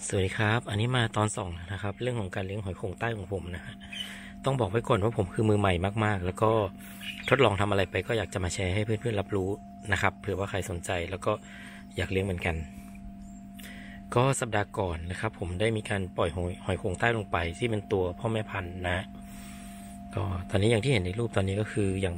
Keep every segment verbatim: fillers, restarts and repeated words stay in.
สวัสดีครับอันนี้มาตอนสองนะครับเรื่องของการเลี้ยงหอยโข่งใต้ของผมนะฮะต้องบอกไว้ก่อนว่าผมคือมือใหม่มากๆแล้วก็ทดลองทำอะไรไปก็อยากจะมาแชร์ให้เพื่อนๆรับรู้นะครับเผื่อว่าใครสนใจแล้วก็อยากเลี้ยงเหมือนกันก็สัปดาห์ก่อนนะครับผมได้มีการปล่อยหอยหอยโข่งใต้ลงไปที่เป็นตัวพ่อแม่พันธุ์นะก็ตอนนี้อย่างที่เห็นในรูปตอนนี้ก็คือยัง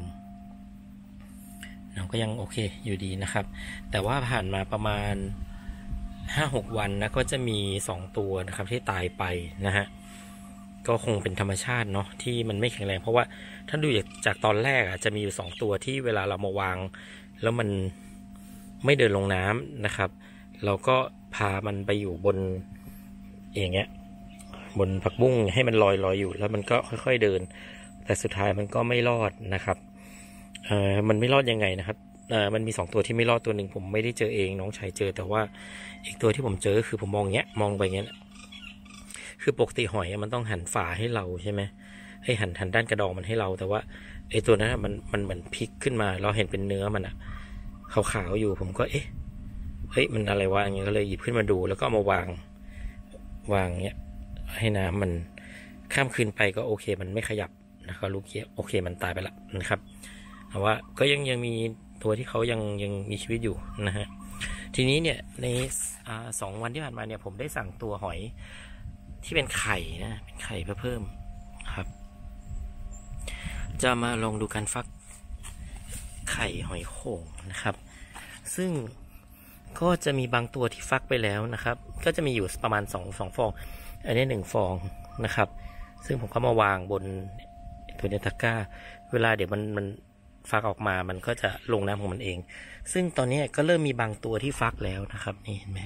เราก็ยังโอเคอยู่ดีนะครับแต่ว่าผ่านมาประมาณห้าหกวันนะก็จะมีสองตัวนะครับที่ตายไปนะฮะก็คงเป็นธรรมชาติเนาะที่มันไม่แข็งแรงเพราะว่าถ้าดูจากจากตอนแรกอ่ะจะมีอยู่สองตัวที่เวลาเรามาวางแล้วมันไม่เดินลงน้ำนะครับเราก็พามันไปอยู่บนอย่างเงี้ยบนผักบุ้งให้มันลอยลอยอยู่แล้วมันก็ค่อยๆเดินแต่สุดท้ายมันก็ไม่รอดนะครับเอ่อมันไม่รอดยังไงนะครับเอ่อมันมีสองตัวที่ไม่รอดตัวหนึ่งผมไม่ได้เจอเองน้องชายเจอแต่ว่าอีกตัวที่ผมเจอคือผมมองเงี้ยมองไปเงี้ยคือปกติหอยมันต้องหันฝาให้เราใช่ไหมให้หันหันด้านกระดองมันให้เราแต่ว่าไอ้ตัวนั้นมันมันเหมือนพลิกขึ้นมาเราเห็นเป็นเนื้อมันอะขาวๆอยู่ผมก็เอ๊ะเฮ้ยมันอะไรวะอย่างเงี้ยก็เลยหยิบขึ้นมาดูแล้วก็เอามาวางวางเงี้ยให้น้ำมันข้ามคืนไปก็โอเคมันไม่ขยับนะครับลูกเกี้ยโอเคมันตายไปละนะครับแต่ว่าก็ยังยังมีตัวที่เขายังยังมีชีวิตอยู่นะฮะทีนี้เนี่ยในอ่าสองวันที่ผ่านมาเนี่ยผมได้สั่งตัวหอยที่เป็นไข่นะเป็นไข่เพื่อเพิ่มครับจะมาลองดูการฟักไข่หอยโข่งนะครับซึ่งก็จะมีบางตัวที่ฟักไปแล้วนะครับก็จะมีอยู่ประมาณสองสองฟองอันนี้หนึ่งฟองนะครับซึ่งผมก็มาวางบนตัวเนตาก้าเวลาเดี๋ยวมันมันฟักออกมามันก็จะลงน้ำของมันเองซึ่งตอนนี้ก็เริ่มมีบางตัวที่ฟักแล้วนะครับนี่เห็นไหม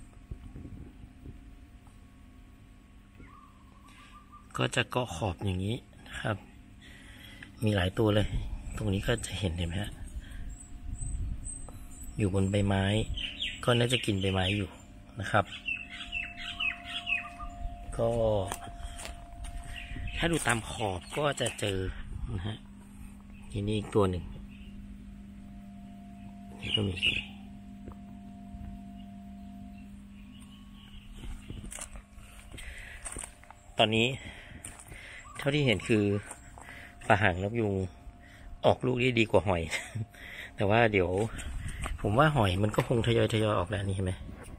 ก็จะเกาะขอบอย่างนี้นะครับมีหลายตัวเลยตรงนี้ก็จะเห็นเห็นไหมฮะอยู่บนใบไม้ก็น่าจะกินใบไม้อยู่นะครับก็ถ้าดูตามขอบก็จะเจอนะฮะทีนี้อีกตัวหนึ่งนี่ก็มีตอนนี้เท่าที่เห็นคือปลาหางนกยูงออกลูกได้ดีกว่าหอย แต่ว่าเดี๋ยวผมว่าหอยมันก็คงทยอยทยอยออกแล้วนี่เห็นไหม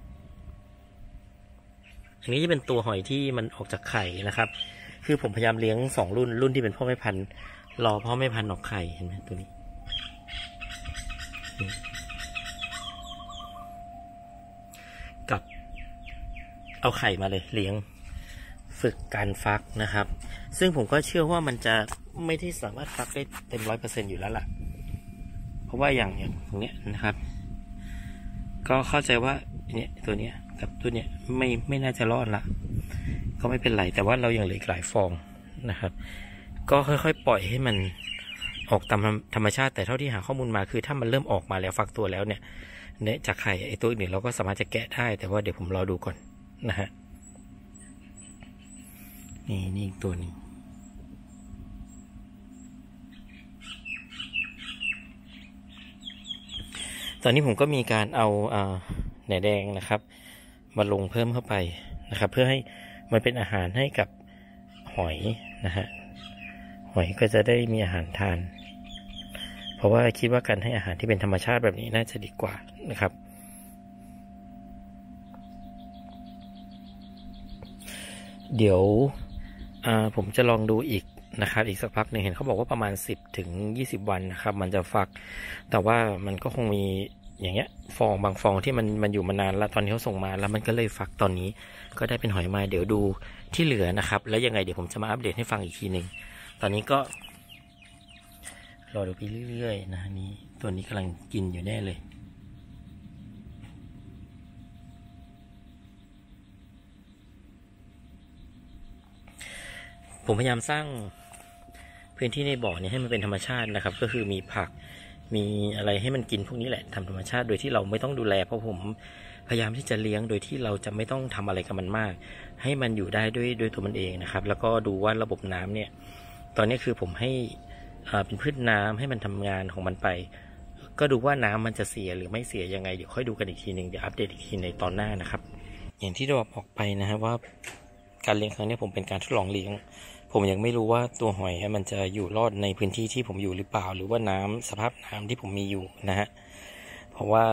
อันนี้จะเป็นตัวหอยที่มันออกจากไข่นะครับคือผมพยายามเลี้ยงสองรุ่นรุ่นที่เป็นพ่อแม่พันธุ์รอพ่อแม่พันธุ์ออกไข่เห็นไหมตัวนี้กับเอาไข่มาเลยเลี้ยงฝึกการฟักนะครับซึ่งผมก็เชื่อว่ามันจะไม่ได้สามารถฟักได้เต็มร้อยเปอร์เซ็นต์อยู่แล้วล่ะเพราะว่าอย่างอย่างเนี้ยนะครับก็เข้าใจว่าเนี่ยตัวเนี้ยกับตัวเนี้ยไม่ไม่น่าจะรอดละก็ไม่เป็นไรแต่ว่าเรายังเหลืออีกหลายฟองนะครับก็ค่อยๆปล่อยให้มันออกตามธรรมชาติแต่เท่าที่หาข้อมูลมาคือถ้ามันเริ่มออกมาแล้วฟักตัวแล้วเนี่ยเนี่ยจากไข่ไอ้ตัวอื่นเราก็สามารถจะแกะได้แต่ว่าเดี๋ยวผมรอดูก่อนนะฮะนี่นี่อีกตัวหนึ่งตอนนี้ผมก็มีการเอาอ่าแหนแดงนะครับมาลงเพิ่มเข้าไปนะครับเพื่อให้มันเป็นอาหารให้กับหอยนะฮะหอยก็จะได้มีอาหารทานเพราะว่าคิดว่าการให้อาหารที่เป็นธรรมชาติแบบนี้น่าจะดีกว่านะครับเดี๋ยวผมจะลองดูอีกนะครับอีกสักพักหนึ่งเห็นเขาบอกว่าประมาณสิบถึงยี่สิบวันนะครับมันจะฟักแต่ว่ามันก็คงมีอย่างเงี้ยฟองบางฟองที่มันมันอยู่มานานแล้วตอนนี้เขาส่งมาแล้วมันก็เลยฟักตอนนี้ก็ได้เป็นหอยมาเดี๋ยวดูที่เหลือนะครับแล้วยังไงเดี๋ยวผมจะมาอัปเดตให้ฟังอีกทีหนึ่งตอนนี้ก็รอดูไปเรื่อยๆนะนี่ตัวนี้กำลังกินอยู่แน่เลยผมพยายามสร้างพื้นที่ในบ่อนี้ให้มันเป็นธรรมชาตินะครับก็คือมีผักมีอะไรให้มันกินพวกนี้แหละทำธรรมชาติโดยที่เราไม่ต้องดูแลเพราะผมพยายามที่จะเลี้ยงโดยที่เราจะไม่ต้องทำอะไรกับมันมากให้มันอยู่ได้ด้วยด้วยตัวมันเองนะครับแล้วก็ดูว่าระบบน้ำเนี่ยตอนนี้คือผมให้เป็นพืชน้ำให้มันทำงานของมันไปก็ดูว่าน้ำมันจะเสียหรือไม่เสียยังไงเดี๋ยวค่อยดูกันอีกทีหนึ่งเดี๋ยวอัปเดตอีกทีในตอนหน้านะครับอย่างที่ได้บอกไปนะฮะว่าการเลี้ยงครั้งนี้ผมเป็นการทดลองเลี้ยงผมยังไม่รู้ว่าตัวหอยมันจะอยู่รอดในพื้นที่ที่ผมอยู่หรือเปล่าหรือว่าน้ำสภาพน้ำที่ผมมีอยู่นะฮะเพราะว่า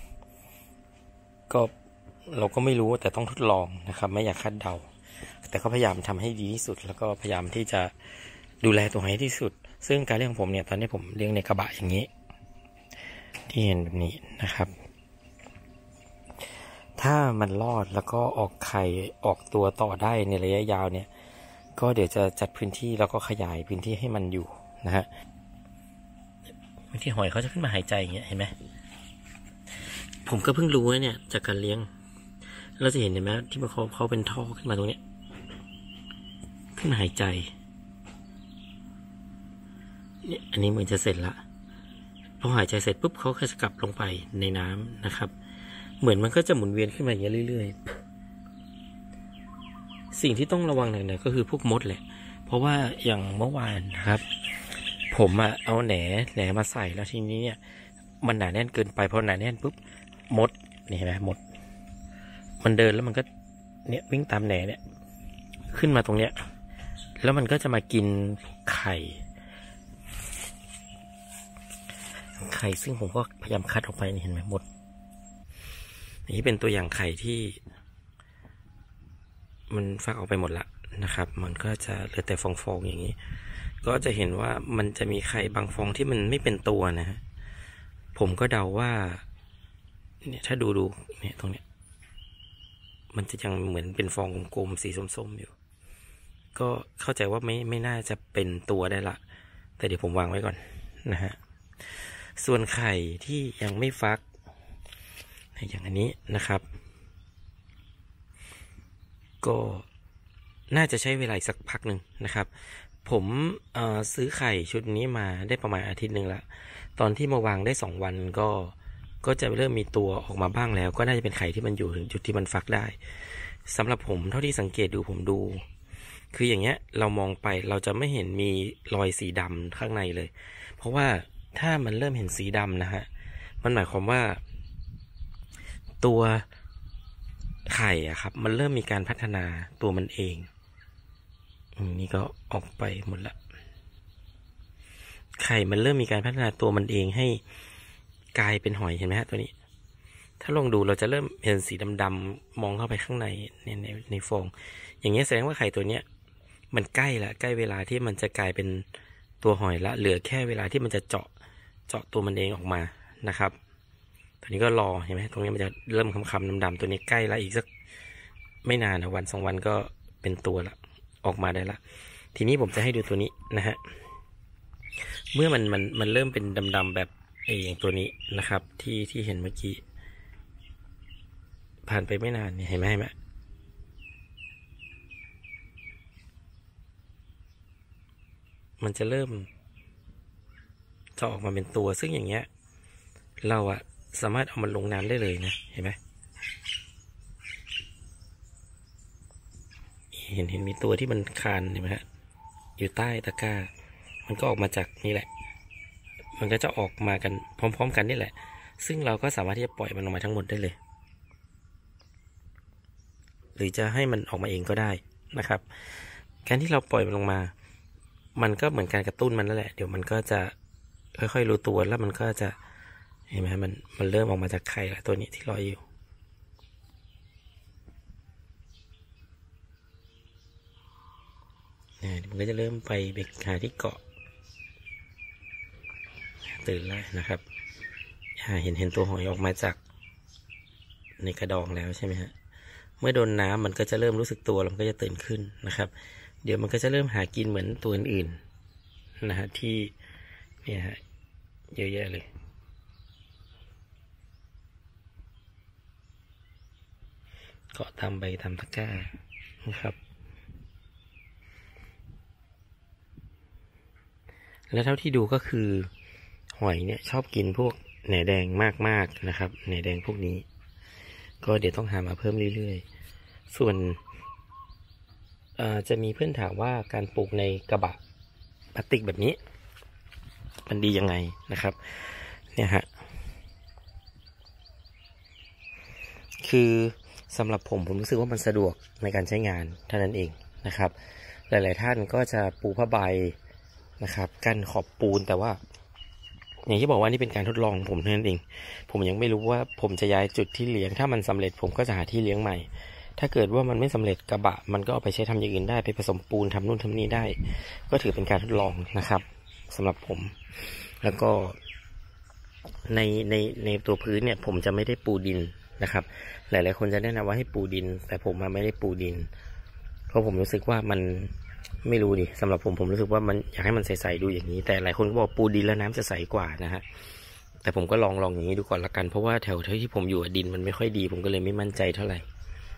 ก็เราก็ไม่รู้แต่ต้องทดลองนะครับไม่อยากคาดเดาแต่ก็พยายามทำให้ดีที่สุดแล้วก็พยายามที่จะดูแลตัวหอยที่สุดซึ่งการเลี้ยงของผมเนี่ยตอนนี้ผมเลี้ยงในกระบะอย่างนี้ที่เห็นแบบนี้นะครับถ้ามันรอดแล้วก็ออกไข่ออกตัวต่อได้ในระยะยาวเนี่ยก็เดี๋ยวจะจัดพื้นที่แล้วก็ขยายพื้นที่ให้มันอยู่นะฮะบางทีหอยเขาจะขึ้นมาหายใจอย่างเงี้ยเห็นไหมผมก็เพิ่งรู้เนี่ยจากการเลี้ยงเราจะเห็นเห็นไหมที่มันเขาเขาเป็นท่อขึ้นมาตรงเนี้ยขึ้นมาหายใจเนี่ยอันนี้เหมือนจะเสร็จละพอหายใจเสร็จปุ๊บเขาก็จะกลับลงไปในน้ำนะครับเหมือนมันก็จะหมุนเวียนขึ้นมาอย่างนี้เรื่อยๆสิ่งที่ต้องระวังหน่อยๆก็คือพวกมดแหละเพราะว่าอย่างเมื่อวานนะครับผมอะเอาแหนแหนมาใส่แล้วทีนี้เนี่ยมันหนาแน่นเกินไปพอหนาแน่นปุ๊บมดนี่เห็นไหมมดมันเดินแล้วมันก็เนี่ยวิ่งตามแหนเนี่ยขึ้นมาตรงเนี้ยแล้วมันก็จะมากินไข่ไข่ซึ่งผมก็พยายามคัดออกไปนี่เห็นไหมมดนี่เป็นตัวอย่างไข่ที่มันฟักออกไปหมดละนะครับมันก็จะเหลือแต่ฟองๆอย่างนี้ก็จะเห็นว่ามันจะมีไข่บางฟองที่มันไม่เป็นตัวนะฮะผมก็เดาว่าเนี่ยถ้าดูดูเนี่ยตรงเนี้ยมันจะยังเหมือนเป็นฟองกลมๆสีส้มๆอยู่ก็เข้าใจว่าไม่ไม่น่าจะเป็นตัวได้ละแต่เดี๋ยวผมวางไว้ก่อนนะฮะส่วนไข่ที่ยังไม่ฟักอย่างอันนี้นะครับก็น่าจะใช้เวลาสักพักหนึ่งนะครับผมเอ่อซื้อไข่ชุดนี้มาได้ประมาณอาทิตย์หนึ่งละตอนที่มาวางได้สองวันก็ก็จะเริ่มมีตัวออกมาบ้างแล้วก็น่าจะเป็นไข่ที่มันอยู่ถึงจุดที่มันฟักได้สำหรับผมเท่าที่สังเกตดูผมดูคืออย่างเงี้ยเรามองไปเราจะไม่เห็นมีรอยสีดำข้างในเลยเพราะว่าถ้ามันเริ่มเห็นสีดำนะฮะมันหมายความว่าตัวไข่อะครับมันเริ่มมีการพัฒนาตัวมันเองนี่ก็ออกไปหมดละไข่มันเริ่มมีการพัฒนาตัวมันเองให้กลายเป็นหอยเห็นไหมฮะตัวนี้ถ้าลองดูเราจะเริ่มเห็นสีดำๆมองเข้าไปข้างในในในในฟองอย่างเงี้ยแสดงว่าไข่ตัวเนี้ยมันใกล้ละใกล้เวลาที่มันจะกลายเป็นตัวหอยละเหลือแค่เวลาที่มันจะเจาะเจาะตัวมันเองออกมานะครับตอนนี้ก็รอเห็นไหมตรงนี้มันจะเริ่มคำๆดำๆตัวนี้ใกล้ละอีกสักไม่นานนะวันสองวันก็เป็นตัวละออกมาได้ละทีนี้ผมจะให้ดูตัวนี้นะฮะเมื่อมันมันมันเริ่มเป็นดำๆแบบไอ้อย่างตัวนี้นะครับที่ที่เห็นเมื่อกี้ผ่านไปไม่นานเนี่ยเห็นไหมเห็นไหมมันจะเริ่มจะออกมาเป็นตัวซึ่งอย่างเงี้ยเราอะสามารถเอามันลงน้ำได้เลยนะเห็นไหมเห็นเห็นมีตัวที่มันคานเห็นไหมฮะอยู่ใต้ตะกร้ามันก็ออกมาจากนี่แหละมันก็จะออกมากันพร้อมๆกันนี่แหละซึ่งเราก็สามารถที่จะปล่อยมันออกมาทั้งหมดได้เลยหรือจะให้มันออกมาเองก็ได้นะครับการที่เราปล่อยมันลงมามันก็เหมือนการกระตุ้นมันนั่นแหละเดี๋ยวมันก็จะค่อยๆรู้ตัวแล้วมันก็จะเห็นไหมมันมันเริ่มออกมาจากไข่แล้วตัวนี้ที่ลอยอยู่เนี่ยมันก็จะเริ่มไปเบรกหาที่เกาะตื่นแล้วนะครับเห็นเห็นตัวหอยออกมาจากในกระดองแล้วใช่ไหมฮะเมื่อโดนน้ำมันก็จะเริ่มรู้สึกตัวแล้วมันก็จะตื่นขึ้นนะครับเดี๋ยวมันก็จะเริ่มหากินเหมือนตัวอื่นๆนะฮะที่เนี่ยฮะเยอะแยะเลยเกาะตามใบตามตะกร้านะครับและเท่าที่ดูก็คือหอยเนี่ยชอบกินพวกแหน่แดงมากๆนะครับแหน่แดงพวกนี้ก็เดี๋ยวต้องหามาเพิ่มเรื่อยๆส่วนจะมีเพื่อนถามว่าการปลูกในกระบะพลาสติกแบบนี้มันดียังไงนะครับเนี่ยฮะคือสำหรับผมผมรู้สึกว่ามันสะดวกในการใช้งานเท่านั้นเองนะครับหลายๆท่านก็จะปูผ้าใบนะครับกั้นขอบปูนแต่ว่าอย่างที่บอกว่านี่เป็นการทดลองผมเท่านั้นเองผมยังไม่รู้ว่าผมจะย้ายจุดที่เลี้ยงถ้ามันสำเร็จผมก็จะหาที่เลี้ยงใหม่ถ้าเกิดว่ามันไม่สำเร็จกระบะมันก็เอาไปใช้ทำอย่างอื่นได้ไปผสมปูนทำนู่นทำนี่ได้ก็ถือเป็นการทดลองนะครับสำหรับผมแล้วก็ในในในตัวพื้นเนี่ยผมจะไม่ได้ปูดินนะครับหลายๆคนจะแนะนำว่าให้ปูดินแต่ผมไม่ได้ปูดินเพราะผมรู้สึกว่ามันไม่รู้ดิสำหรับผมผมรู้สึกว่ามันอยากให้มันใสๆดูอย่างนี้แต่หลายคนก็บอกปูดินแล้วน้ำจะใสกว่านะฮะแต่ผมก็ลองลองอย่างนี้ดูก่อนละกันเพราะว่าแถวที่ผมอยู่ดินมันไม่ค่อยดีผมก็เลยไม่มั่นใจเท่าไหร่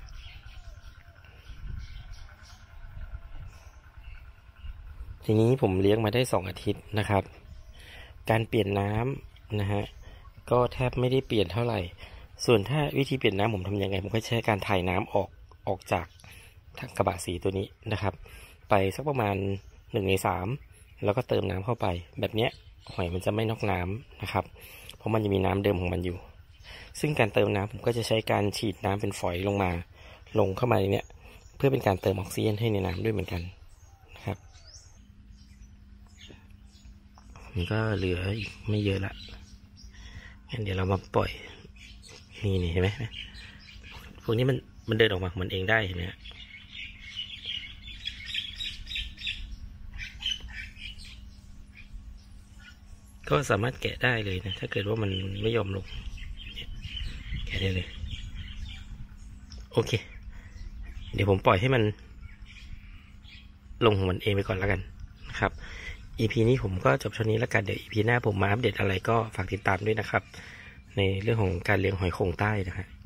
ทีนี้ผมเลี้ยงมาได้สองอาทิตย์นะครับการเปลี่ยนน้ำนะฮะก็แทบไม่ได้เปลี่ยนเท่าไหร่ส่วนถ้าวิธีเปลี่ยนน้ำผมทำยังไงผมก็ใช้การถ่ายน้ำออกออกจากกระบะสีตัวนี้นะครับไปสักประมาณหนึ่งในสามแล้วก็เติมน้ำเข้าไปแบบนี้หอยมันจะไม่นอกน้ำนะครับเพราะมันจะมีน้ำเดิมของมันอยู่ซึ่งการเติมน้ำผมก็จะใช้การฉีดน้ำเป็นฝอยลงมาลงเข้ามาในนี้เพื่อเป็นการเติมออกซิเจนให้ในน้ำด้วยเหมือนกันนะครับนี่ก็เหลืออีกไม่เยอะละงั้นเดี๋ยวเรามาปล่อยนี่นี่เห็นไหมพวกนี้มันมันเดินออกมาของมันเองได้เห็นไหมก็สามารถแกะได้เลยนะถ้าเกิดว่ามันไม่ยอมลงแกะได้เลยโอเคเดี๋ยวผมปล่อยให้มันลงของมันเองไปก่อนแล้วกันนะครับ อี พี นี้ผมก็จบเท่านี้แล้วกันเดี๋ยว อี พี หน้าผมมาอัปเดตอะไรก็ฝากติดตามด้วยนะครับในเรื่องของการเลี้ยงหอยโข่งใต้นะฮะ